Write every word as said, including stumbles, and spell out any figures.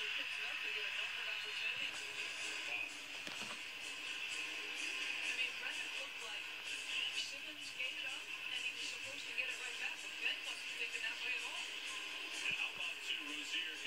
picks it up to get a numbered opportunity. Wow. I mean, Brennan looked like Simmons gave it up, and he was supposed to get it right back, but Ben wasn't thinking that way at all. And how about two, Rozier